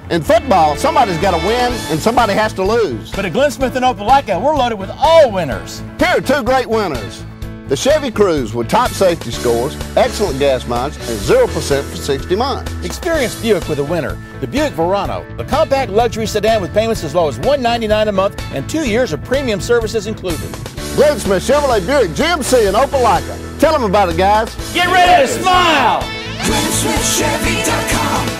In football, somebody's got to win and somebody has to lose. But at Glynn Smith in Opelika, we're loaded with all winners. Here are two great winners. The Chevy Cruze with top safety scores, excellent gas mileage, and 0% for 60 months. Experience Buick with a winner. The Buick Verano, the compact luxury sedan with payments as low as $199 a month and 2 years of premium services included. Glynn Smith Chevrolet-Buick GMC in Opelika. Tell them about it, guys. Get ready to smile! GlynnSmithChevy.com